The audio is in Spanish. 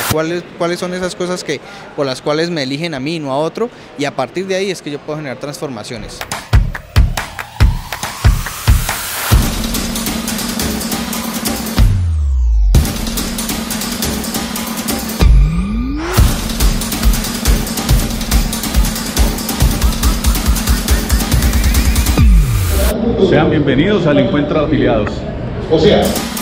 cuáles son esas cosas por las cuales me eligen a mí y no a otro, y a partir de ahí es que yo puedo generar transformaciones. Sean bienvenidos al Encuentro de Afiliados. O sea,